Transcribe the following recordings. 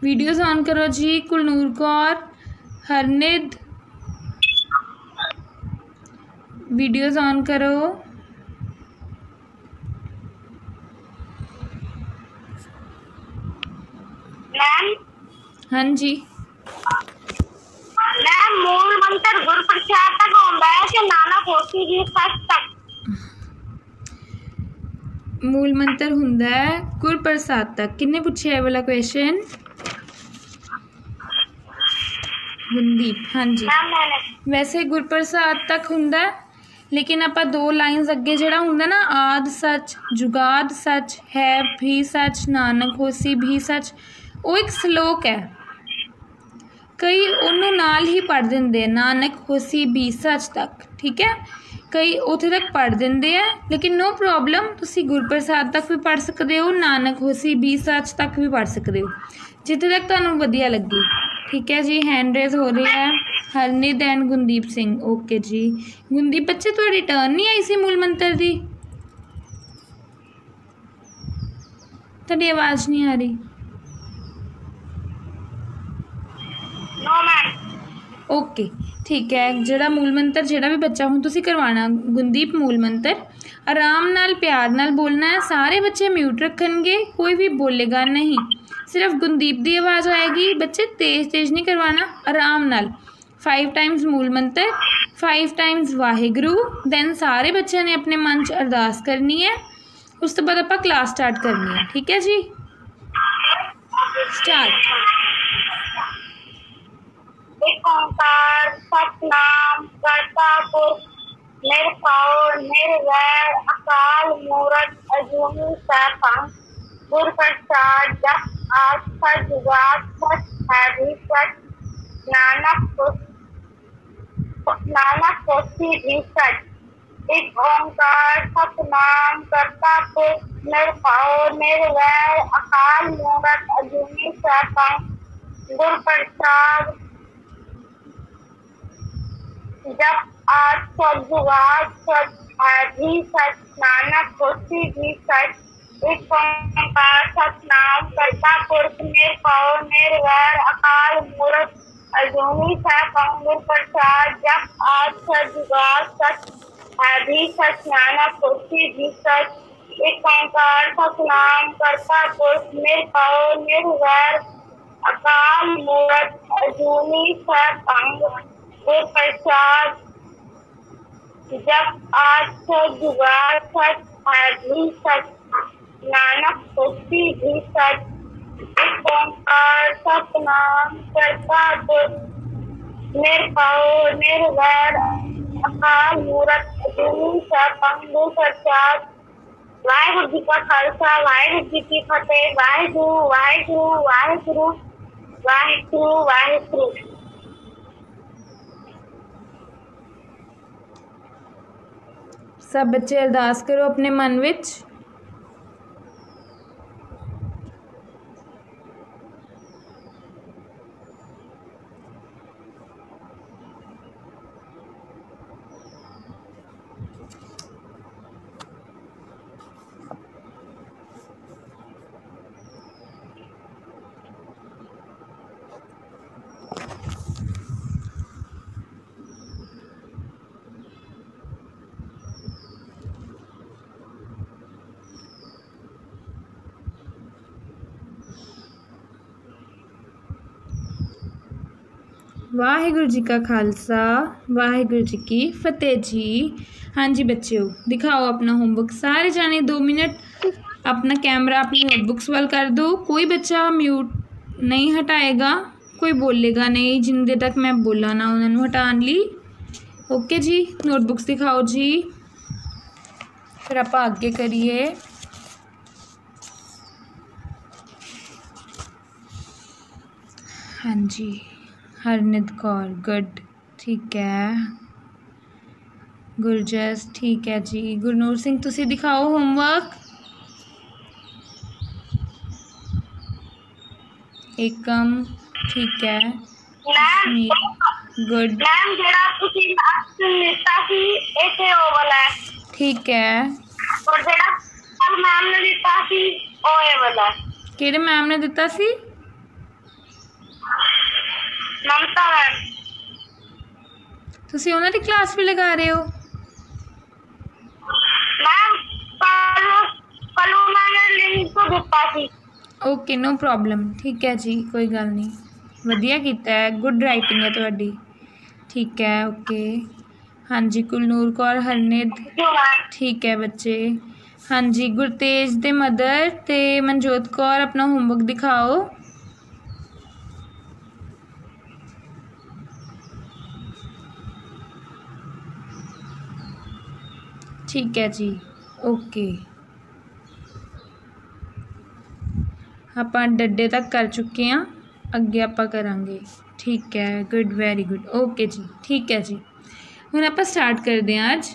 Videos on करो जी। Kulnoor Kaur, Harnid, videos on करो। मैम, हाँ जी मैम मूल मंत्र गुरप्रसाद तक होंदा है कि नानक होसी जी सच तक? मूल मंत्र हुंदा है गुरप्रसाद तक। किन्ने पूछे है वाला क्वेश्चन? गुरदीप, हाँ जी। वैसे गुरप्रसाद तक हुंदा है, लेकिन आपां दो लाइन्स अगे जिहड़ा हुंदा ना, आद सच जुगाद सच है भी सच नानक होसी भी सच, वो एक श्लोक है। कई उन्होंने नाल ही पढ़ देंगे नानक होसी भी सच तक, ठीक है। कई उत्थे तक पढ़ देंगे है, लेकिन नो प्रॉब्लम, तुसी गुरप्रसाद तक भी पढ़ सकते हो, नानक होसी भी सच तक भी पढ़ सकते हो, जिथे तक तुहानूं वधिया लगे। ठीक है जी। हैंड रेज हो रही है हरनिद एंड गुरदीप सिंह। ओके जी। गुरदीप बच्चे तुहाडी टर्न नहीं आई सी मूल मंत्र दी? तुहाडी आवाज़ नहीं आ रही। No ma'am. ओके ठीक है। जिहड़ा मूल मंत्र जिहड़ा भी बच्चा हुण तुसीं करवाना गुरदीप, मूल मंत्र आराम नाल प्यार नाल बोलना है। सारे बच्चे म्यूट रखणगे, कोई भी बोलेगा नहीं, सिर्फ गुरदीप दी आवाज़ आएगी। बच्चे तेज़ तेज़ नहीं करवाना, आराम नाल। 5 टाइम्स मूल मंत्र, 5 टाइम्स वाहिगुरू, दैन सारे बच्चों ने अपने मन च अरदास करनी है। उस तो बाद आपां क्लास स्टार्ट करनी है। ठीक है जी, स्टार्ट। एक ओंकार सतनाम करता पुरख निरभव निर्वैर अकाल मूरत अजूनी सैभं गुर प्रसाद जप आद सच जुगाद सच है भी सच नानक होसी भी सच। एक ओंकार सतनाम करता पुरख निरभव निर्वैर अकाल मूरत अजूनी सैभं गुर प्रसाद जब आज सच जुगाद सच है भी सच नानक होसी भी सच। एक ओंकार सतनाम करता पुरख निरभव निर्वैर अकाल मूरत अजूनी सैभं गुर प्रसाद जब आज सच जुगाद सच है भी सच नानक होसी भी सच। एक ओंकार सतनाम करता पुरख निरभव निर्वैर अकाल मूरत अजूनी सैभं गुर प्रसाद जब आज सच जुगाद सच है भी सच नानक होसी भी सच। एक ओंकार सतनाम करता पुरख निरभव निर्वैर अकाल मूरत अजूनी सैभं गुर प्रसाद। वाहिगुरू जी का खालसा, वाहिगुरू जी की फतेह। वाहिगुरू वाहिगुरू वाहिगुरू वाहिगुरू वाहिगुरू। सब बच्चे अरदास करो अपने मन विच। वाहिगुरू जी का खालसा, वाहिगुरू जी की फतेह जी। हाँ जी बच्चों, दिखाओ अपना होमवर्क। सारे जाने 2 मिनट अपना कैमरा अपनी नोटबुक्स वाल कर दो। कोई बच्चा म्यूट नहीं हटाएगा, कोई बोलेगा नहीं जिन्ने तक मैं बोला ना उन्होंने हटान ली। ओके जी, नोटबुक्स दिखाओ जी, फिर आप आगे करिए। हाँ जी, हरनिद कौर गुड, ठीक है। गुरजस ठीक है जी। गुरनूर सिंह तुसी दिखाओ होमवर्क। एकम ठीक है। गुड मैम जेड़ा तुसी ऑप्शन लिखा सी ऐसे ओ वाला है, ठीक है। और जेड़ा कल मैम ने दिता सी ओ ए वाला है। केड़े मैम ने दिता सी? ममता मैम। ਤੁਸੀਂ ਉਹਨਾਂ ਦੀ ਕਲਾਸ ਵੀ ਲਗਾ ਰਹੇ ਹੋ? मैम कल उन्होंने लिंक तो दिता सी। ਓਕੇ नो प्रॉब्लम, ठीक है जी, कोई गल नहीं, ਵਧੀਆ ਕੀਤਾ है, गुड राइटिंग है ਤੁਹਾਡੀ, ठीक है, ओके। हाँ जी, कुलनूर कौर हरनिध, ठीक है बच्चे। हाँ जी, गुरतेज दे मदर ते मनजोत कौर अपना होमवर्क दिखाओ। ठीक है जी, ओके। ਆਪਾਂ ਡੱਡੇ ਤੱਕ ਕਰ ਚੁੱਕੇ ਹਾਂ, ਅੱਗੇ ਆਪਾਂ ਕਰਾਂਗੇ, ਠੀਕ ਹੈ, ਗੁੱਡ, ਵੈਰੀ ਗੁੱਡ, ਓਕੇ ਜੀ, ਠੀਕ ਹੈ ਜੀ। ਹੁਣ ਆਪਾਂ ਸਟਾਰਟ ਕਰਦੇ ਹਾਂ ਅੱਜ।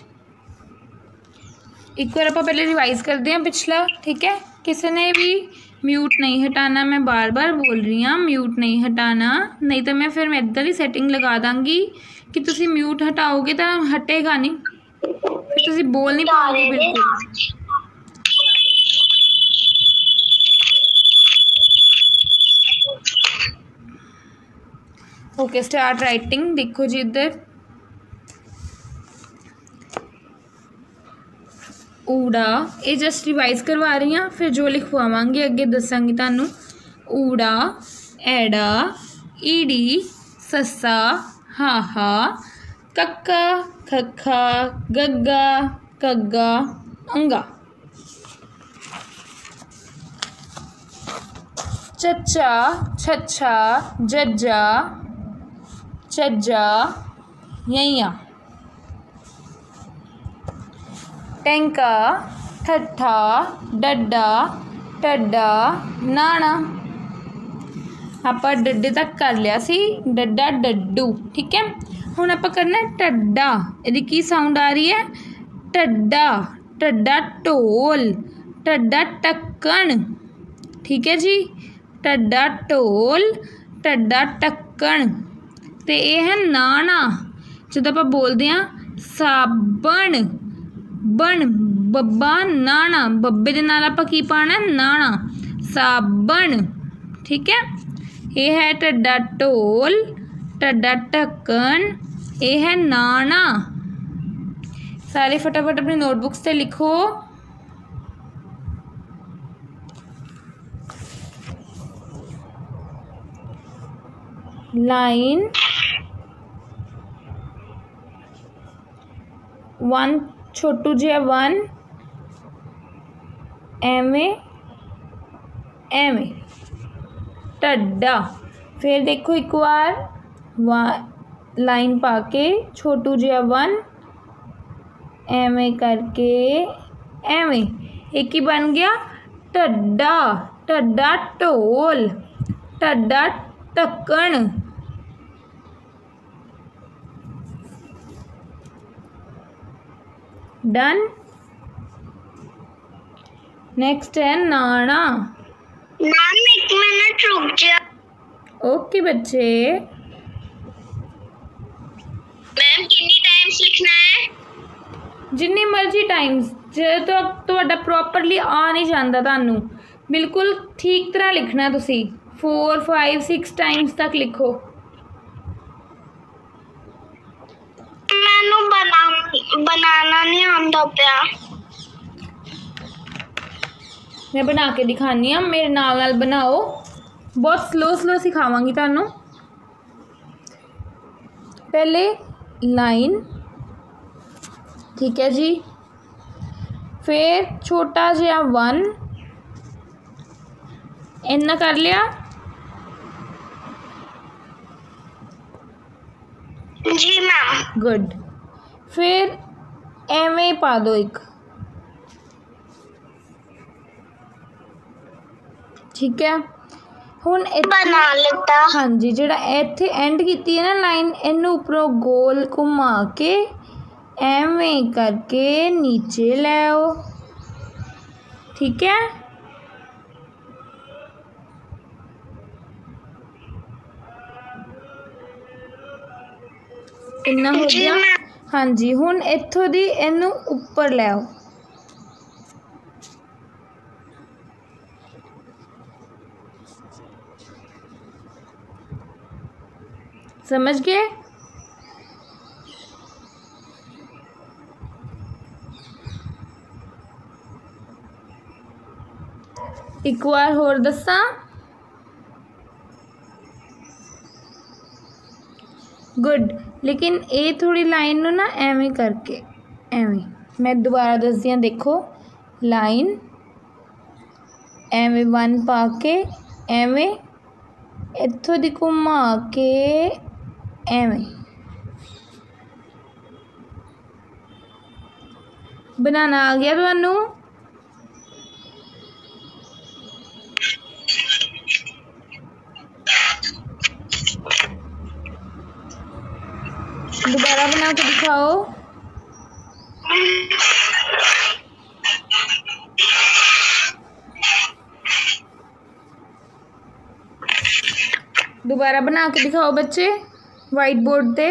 एक बार आप पहले रिवाइज करते हैं पिछला, ठीक है। किसी ने भी म्यूट नहीं हटाना, मैं बार बार बोल रही हाँ, म्यूट नहीं हटाना, नहीं तो मैं फिर इदां दी सैटिंग लगा दांगी कि तुसी म्यूट हटाओगे तो हटेगा नहीं, फिर तुसी बोल नहीं पाओगे बिल्कुल। Okay, start writing. देखो जी इधर ऊड़ा, ये जस्ट रिवाइज करवा रही हाँ, फिर जो लिखवावांगी अगे दसांगी तुहानू। ऊड़ा, ऐड़ा, ईड़ी, सस्सा, हाहा, कक्का, खक्खा, गग्गा, कग्गा, अंगा। चच्चा, छच्छा, जज्जा, चज्जा, यैया। टेंका, ठट्ठा, डड्डा, टड्डा, नाना। आपां डड्डे तक कर लिया सी, डड्डा डड्डू, ठीक है। हुण आपां करना टड्डा, इहदी की साउंड आ रही है? टड्डा, टड्डा ढोल, टड्डा ढक्कन, ठीक है जी, टड्डा ढोल, टड्डा ढक्कन। ते यह है नाना, जदों आपां बोलदे हां साबण, बन, बब्बा, नाना, बब्बे दे नाल आपां की पाना? नाना, साबण, ठीक है। ये है टड्डा ढोल, टड्डा ढक्कन, ये है नाना। सारे फटाफट अपनी नोटबुक्स से लिखो। लाइन 1 छोटू जिहा 1, एवें एवें टड्डा। फिर देखो एक बार लाइन पा के छोटू जिहा 1, एवें करके एवें, एक ही बन गया टड्डा, टड्डा ढोल, टड्डा ढक्कन। डन। नेक्स्ट है नाना। मैम एक मिनट रुक जा। ओके बच्चे। मैम कितनी टाइम्स लिखना है? जिन्नी मर्जी टाइम्स, जे तो तुहाडा प्रॉपरली आ नहीं जाता तुहानू, बिल्कुल ठीक तरह लिखना तुसी 4, 5, 6 टाइम्स तक लिखो। मैनू बनाना नहीं आंदा पिया। मैं बना के दिखानी हाँ, मेरे नाल नाल बनाओ, बहुत स्लो स्लो सिखावांगी तुहानू। पहले लाइन, ठीक है जी, फिर छोटा जिहा 1, इन्ना कर लिया जी मैम। गुड। फिर एवें पा दो एक, ठीक है। हुण बना लेता। हाँ जी, जिहड़ा इत्थे एंड कीती है ना लाइन, इनू उपरों गोल घुमा के एवें करके नीचे ले आओ, ठीक है। इन्ना हो गया। हाँ जी, हुण इत्थों दी इनू उपर ले आओ, समझ गए? एक बार होर दसा। गुड। लेकिन ये थोड़ी लाइन नू ना एवें करके, एवें मैं दोबारा दसदी हाँ। देखो लाइन एवें 1 पा के, एवें इत्थों दी घुमा के, एवें बनाना आ गया तुहानू? दोबारा बना के दिखाओ। दोबारा बना के दिखाओ बच्चे वाइट बोर्ड पे।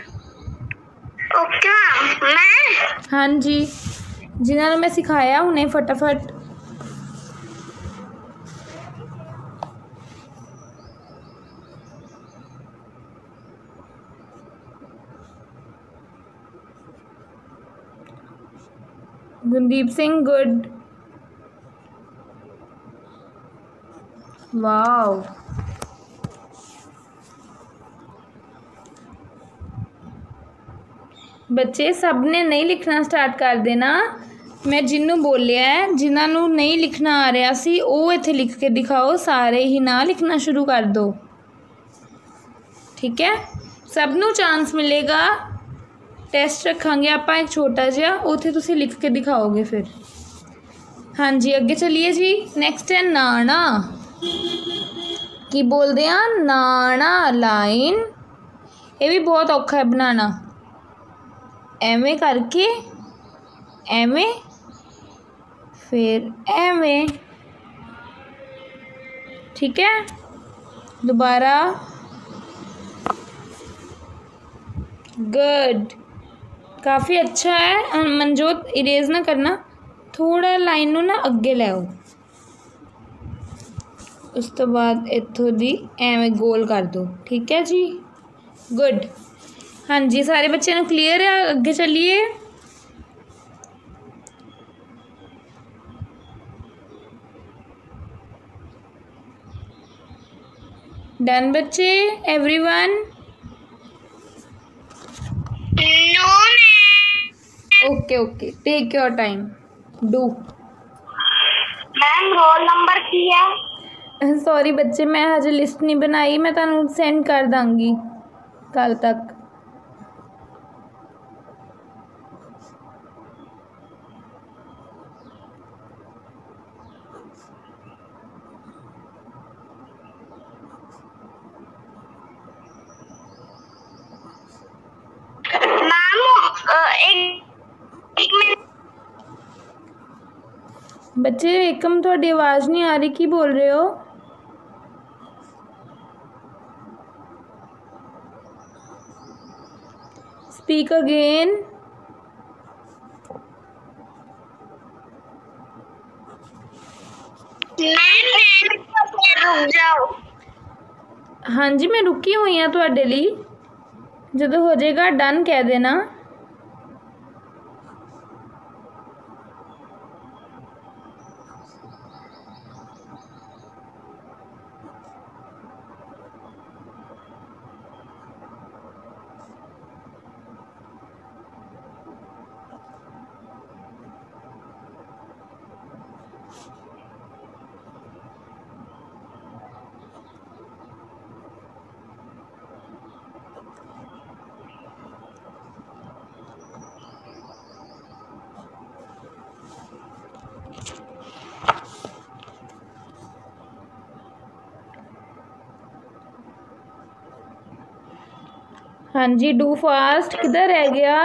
ओके मैं हाँ जी, जिन्होंने मैं सिखाया उन्हें फटाफट। गुनदीप सिंह गुड। वाओ, बच्चे सब ने नहीं लिखना स्टार्ट कर देना। मैं जिन्हों बोलिया है, जिन्होंने नहीं लिखना आ रहा सी वो इत्थे लिख के दिखाओ। सारे ही ना लिखना शुरू कर दो, ठीक है? सबनों चांस मिलेगा। टेस्ट रखांगे आपां एक छोटा जिहा, उत्थे तुसीं लिख के दिखाओगे फिर। हाँ जी, अगे चलिए जी। नेक्स्ट है नाना। की बोलते हैं? नाना। लाइन ये भी बहुत औखा है बनाना। एवें करके, एवें, फिर एवें, ठीक है? दोबारा। गुड, काफ़ी अच्छा है। मनजोत इरेज ना करना, थोड़ा लाइन नू ना अगे ले आओ। उस तो बाद इत्थों दी एवें गोल कर दो, ठीक है जी? गुड। हाँ जी, सारे बच्चों को क्लीयर है? अगे चलिए। डन बच्चे, everyone? No okay okay, take your time, do. Ma'am roll number की है? सॉरी बच्चे, मैं हजे लिस्ट नहीं बनाई। मैं तुहानू सेंड कर दांगी कल तक। बच्चे एकम थोड़ी आवाज़ नहीं आ रही, की बोल रहे हो? Speak again. रुक जाओ। हाँ जी, मैं रुकी हुई हाँ तुहाडे लई। जदों हो जाएगा डन कह देना। हाँ जी, डू फास्ट। किधर रह गया?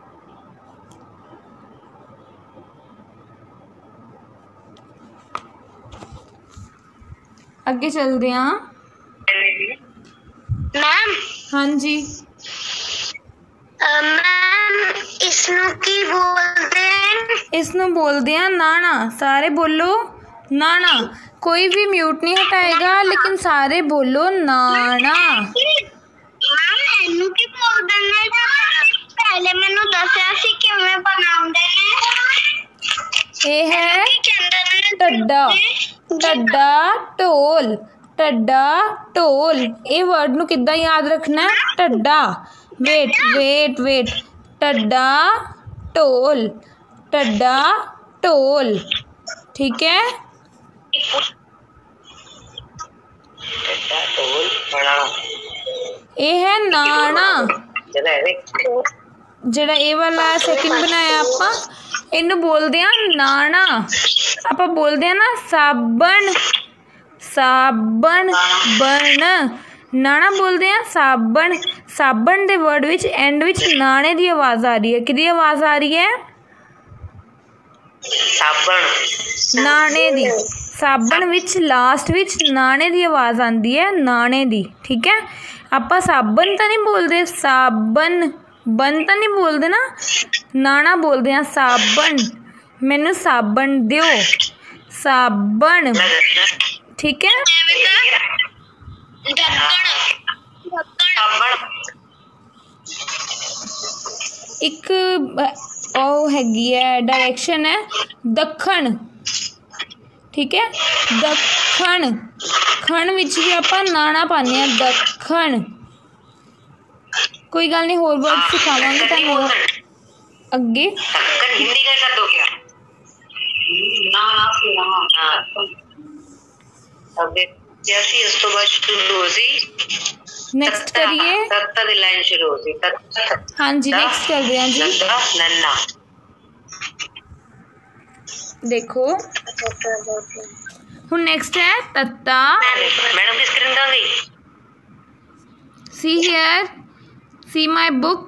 अगे चलते हैं मैम। हाँ जी मैम, इसनू की बोलते हैं? इसनू बोलते हैं नाना। सारे बोलो नाना। कोई भी म्यूट नहीं हटाएगा, लेकिन सारे बोलो नाना। मैम मैनू की बोल देना पहले मैनू दसिया सी किवें बनाउंदे ने। ये है टड्डा, टड्डा ढोल, टड्डा ढोल। ये वर्ड नू किद्दां याद रखना है? टड्डा, वेट वेट वेट, टड्डा ढोल, टड्डा ढोल, ठीक है। ये है नाना, ਜਿਹੜਾ ਇਹ ਵਾਲਾ ਸੈਕਿੰਡ ਬਣਾਇਆ ਆਪਾਂ ਇਹਨੂੰ बोलते हैं नाना। आप बोलते हैं ना साबन, साबन बन, नाना बोलते हैं साबन। साबन दे वर्ड विच एंड विच नाने दी आवाज़ आ रही है। किहदी आवाज़ आ रही है? साबन, नाने दी। साबन विच लास्ट विच नाने दी आवाज़ आती है, नाने दी, ठीक है। आप साबन तो नहीं बोलते, साबन बन तो नहीं बोलते ना, नाना बोलते हैं साबन। मैनू साबन दियो, साबन, ठीक है। एक ओ हैगी है डायरेक्शन है दखण, ठीक है। दखण, खण विच भी आप नाना पाने हैं, दखण। कोई गल नहीं, होर वर्ड सिखावांगे तुहानू अगे। हिंदी का शब्द हो गया नेक्स्ट करिए। लाइन शुरू हो गई। हाँ जी, नेक्स्ट कर रहे हैं जी। नन्ना देखो हुन नेक्स्ट है तत्ता। मैडम की स्क्रीन डाल गई। See here, see my book.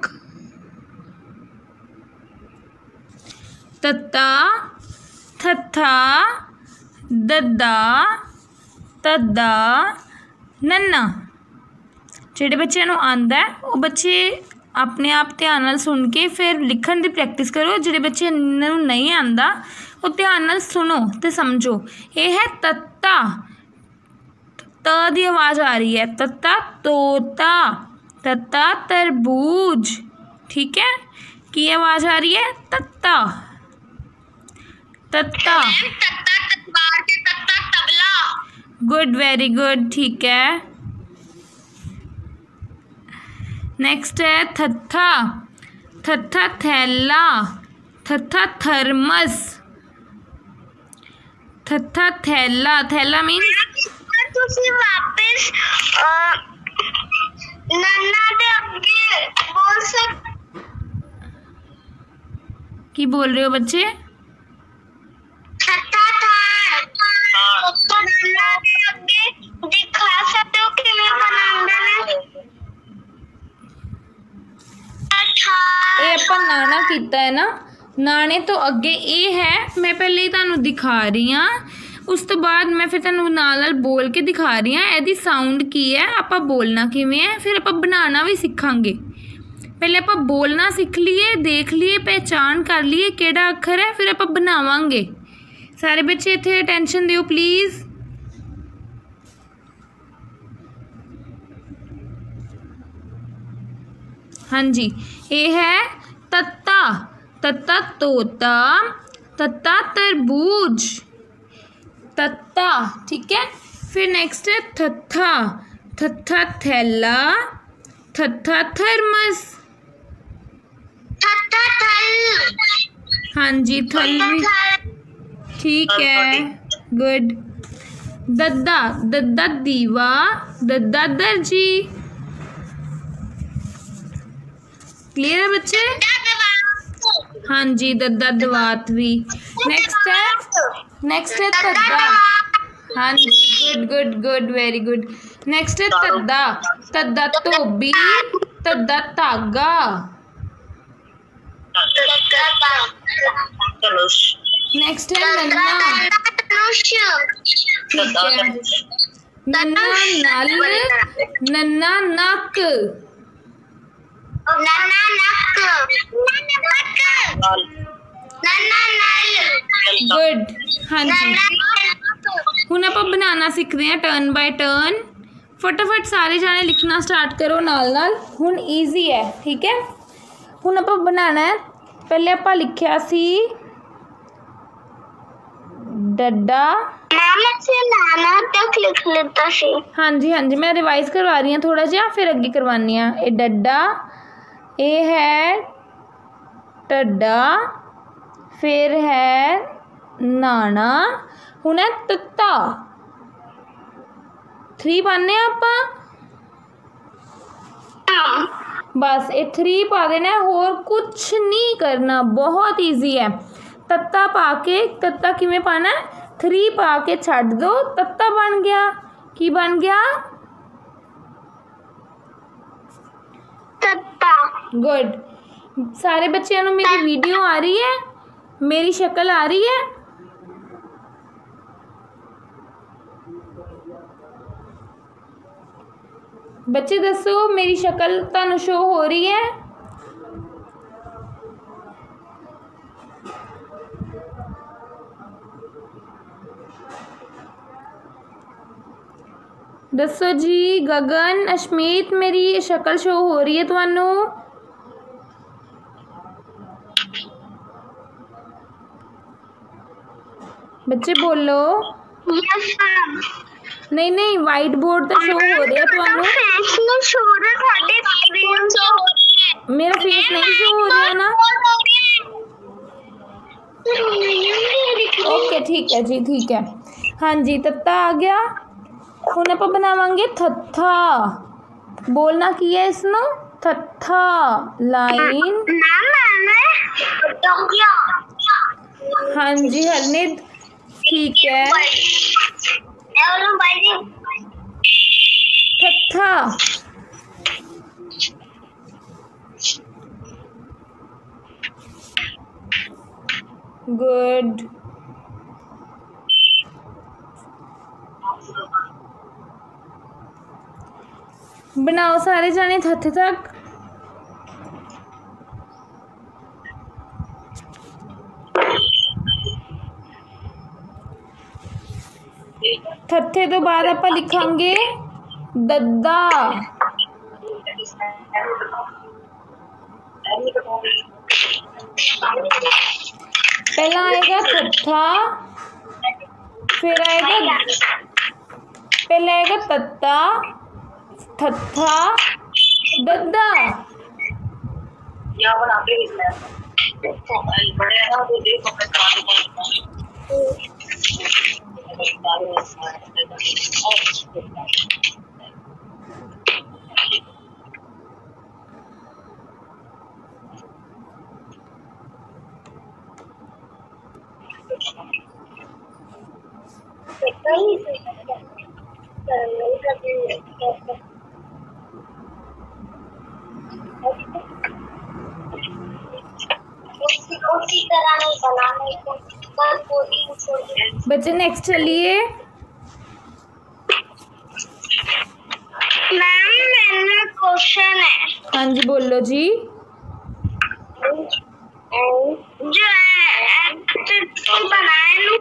तत्ता, थत्था, दद्दा, तद्दा, नन्ना। ਜਿਹੜੇ ਬੱਚਿਆਂ ਨੂੰ ਆਂਦਾ ਉਹ ਬੱਚੇ ਆਪਣੇ ਆਪ ਧਿਆਨ ਨਾਲ ਸੁਣ ਕੇ ਫਿਰ ਲਿਖਣ ਦੀ ਪ੍ਰੈਕਟਿਸ ਕਰੋ। ਜਿਹੜੇ ਬੱਚੇ ਨੂੰ ਨਹੀਂ ਆਂਦਾ ਉਹ ਧਿਆਨ ਨਾਲ ਸੁਣੋ ਤੇ ਸਮਝੋ। ਇਹ ਹੈ ਤੱਤਾ, त ਦੀ आवाज़ आ रही है। तत्ता तोता, तत्ता तरबूज, ठीक है। की आवाज़ आ रही है? तत्ता, तत्ता। गुड, वेरी गुड, ठीक है। नेक्स्ट है थत्था। थत्था थैला, थत्था थर्मस, थत्था थैला। थैला मीन्स वापस नन्ना दे अगे बोल की बोल रहे हो बच्चे? थत्था था नन्ना दे अगे दिखा सकते हो किवें बनांदे ने। ये अपन नाना कीता है ना, नाने तो अगे ये है। मैं पहले ही तुहानू दिखा रही हाँ, उस तो बाद मैं फिर तुहानू नाल नाल बोल के दिखा रही हाँ इहदी साउंड की है, आपां बोलना किवें है, फिर आपां बनाना भी सीखांगे। पहले आपां बोलना सीख लिए, देख लिए, पहचान कर लिए किहड़ा अखर है, फिर आपां बनावांगे। सारे बच्चे इत्थे अटेंशन दिओ प्लीज़। हाँ जी, ये है तत्ता। तत्ता तोता, तत्ता तरबूज, तत्ता, ठीक है। फिर नेक्स्ट है थत्था। थत्था थैला, थत्था थर्मस, थत्था थल। हाँ जी, थल भी ठीक है, गुड। दद्दा, दद्दा दीवा, दद्दा दर्जी। क्लियर है बच्चे? हाँ जी, दद्दा दवात भी। नेक्स्ट है तद्दा। हाँ जी, good good good, very good. Next है तद्दा। तद्दा धोबी, तद्दा धागा। नेक्स्ट है नन्ना। ठीक है, नन्ना नल, नन्ना नक, नन्ना नक, नन्ना नल। गुड। हाँ जी, हुण आपां बनाना सीखते हैं टर्न बाय टर्न। फटाफट सारे जाने लिखना स्टार्ट करो नाल नाल। हुण ईजी है, ठीक है। हुण आपां बनाना है, पहले आपां लिखिया सी डड्डा। नाना तक लिख लेता सी। हाँ जी हाँ जी, मैं रिवाइज करवा रही हूँ थोड़ा जिहा, फिर अगे करवानी है। ये डड्डा, ये है टड्डा, फिर है नाना, हुण है तत्ता। 3 पाने आपां, बस ये 3 पा देना, होर कुछ नहीं करना, बहुत ईजी है। तत्ता पा के, तत्ता किवें पाना है, 3 पा के छड्ड दो, तत्ता बन गया। की बन गया? तत्ता। गुड। सारे बच्चों को मेरी वीडियो आ रही है, मेरी शक्ल आ रही है? बच्चे दसो, मेरी शक्ल तुहानू शो हो रही है? दसो जी। गगन, अशमीत, मेरी शक्ल शो हो रही है तुहानू? बच्चे बोलो। नहीं नहीं, वाइट बोर्ड तो शो हो रहा है तुहानू। मेरा फेस नहीं शो हो रहा ना? ओके ठीक है जी, ठीक है। हाँ जी, तत्ता आ गया। हुण आपां बनावांगे थत्था। बोलना की है इसनू? थत्था। लाइन। हाँ जी हरनित, ठीक है। थत्था। गुड। बनाओ सारे जाने थत्थे तक। थत्थे तो बाद आपां लिखांगे दद्दा। पहला आएगा थत्था, फिर आएगा, पहले आएगा तत्ता, थत्था, दद्दा। बच्चे नेक्स्ट चलिए। मैम मेरा क्वेश्चन है। हाँ जी बोलो जी। जो बनाए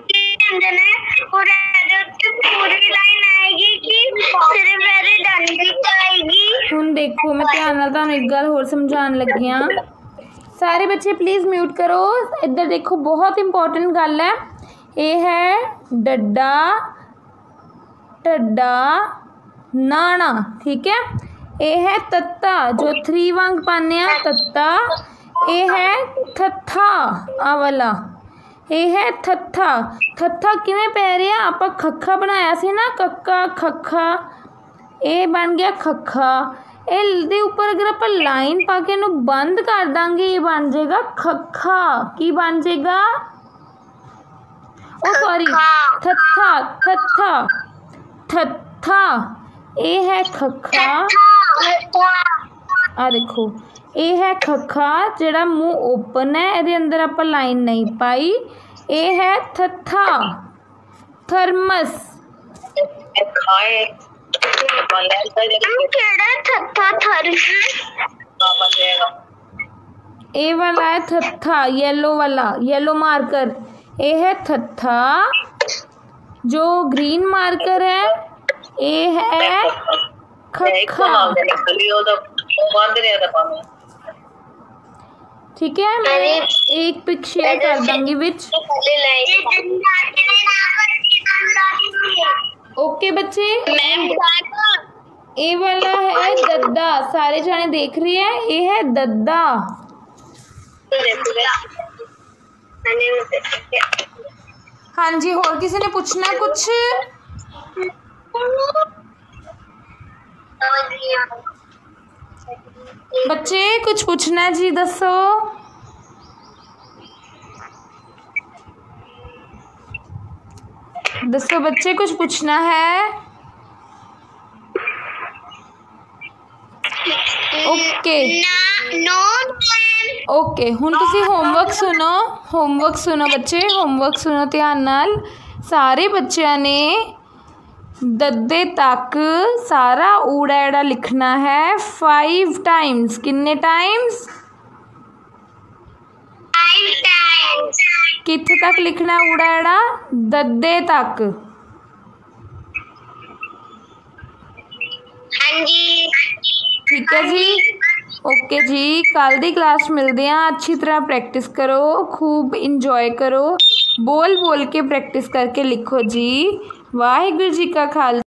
पूरी लाइन आएगी कि सिर्फ मेरी डंडी आएगी? हुण देखो, मैं ध्यान नाल तुहानू एक गल होर समझाउण लगी हां। सारे बच्चे प्लीज़ म्यूट करो। इधर देखो, बहुत इंपॉर्टेंट गल है। ये है डड्डा, टड्डा, नाना, ठीक है। ये है तत्ता, जो 3 वांग पाने आ, तत्ता। ये है थत्था, आ वाला, ये है थत्था। थत्था किवें पै रहा? आपां खक्खा बनाया सी ना, कक्का खक्खा, ये बन गया खक्खा। दे उपर अगर आप लाइन पा के इनू बंद कर देंगे, ये बन जाएगा खक्खा। की बन जाएगा? ओ सॉरी, थत्था, थत्था, थत्था। ये है खक्खा, आ देखो, ये है खक्खा जिहड़ा मुंह ओपन है, इहदे अंदर आप लाइन नहीं पाई। ये है थत्था। थर्मस। ए वाला है थत्था, येलो वाला, येलो मार्कर। ए है थत्था। जो ग्रीन मार्कर है, ए है ठीक है, मैं एक पिक शेयर कर दूंगी विच। ओके बच्चे, ए वाला है दद्दा, सारे जाने देख रही है, ये है दद्दा। हाँ जी, और किसी ने पूछना है कुछ? बच्चे कुछ पूछना है जी, दसो। दसो बच्चे, कुछ पूछना है? ओके ओके, हुण तुसी होमवर्क सुनो, होमवर्क सुनो बच्चे, होमवर्क सुनो ध्यान नाल। सारे बच्चों ने दद्दे तक सारा ऊड़ा एड़ा लिखना है 5 टाइम्स। कितने टाइम्स? 5 टाइम्स। कित्थे तक लिखना है ऊड़ा एड़ा? दद्दे तक। हाँ जी, ठीक है जी। ओके जी, कल दी क्लास मिलते हैं। अच्छी तरह प्रैक्टिस करो, खूब इंजॉय करो, बोल बोल के प्रैक्टिस करके लिखो जी। वाहिगुरू जी का खालसा।